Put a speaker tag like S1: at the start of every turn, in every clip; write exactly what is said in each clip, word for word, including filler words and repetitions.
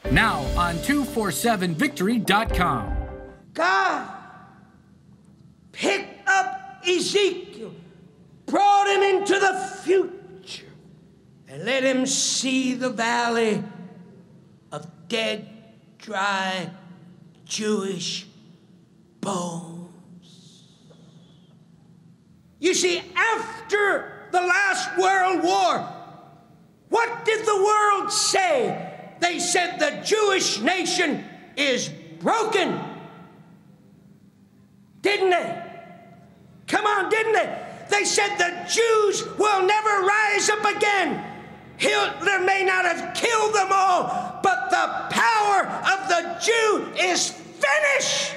S1: Now on two forty-seven victory dot com.
S2: God picked up Ezekiel, brought him into the future, and let him see the valley of dead, dry, Jewish bones. You see, after the last World War, what did the world say? They said the Jewish nation is broken. Didn't they? Come on, didn't they? They said the Jews will never rise up again. Hitler may not have killed them all, but the power of the Jew is finished.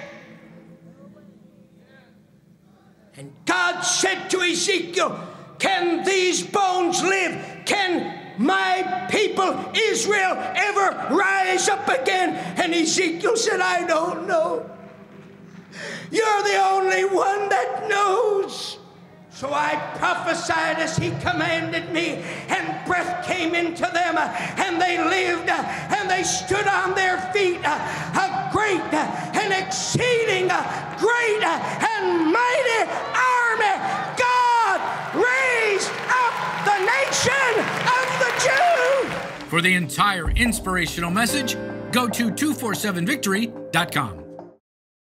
S2: And God said to Ezekiel, can these bones live? Can my people Israel ever rise up again? And Ezekiel said, I don't know. You're the only one that knows. So I prophesied as he commanded me, and breath came into them, and they lived, and they stood on their feet, a great and exceeding great and mighty army. God raised up the nation of the Jews.
S1: For the entire inspirational message, go to two forty-seven victory dot com.